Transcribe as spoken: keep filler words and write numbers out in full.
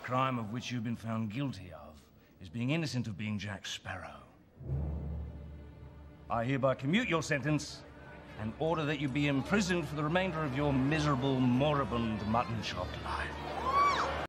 crime of which you've been found guilty of is being innocent of being Jack Sparrow. I hereby commute your sentence and order that you be imprisoned for the remainder of your miserable, moribund mutton chop life.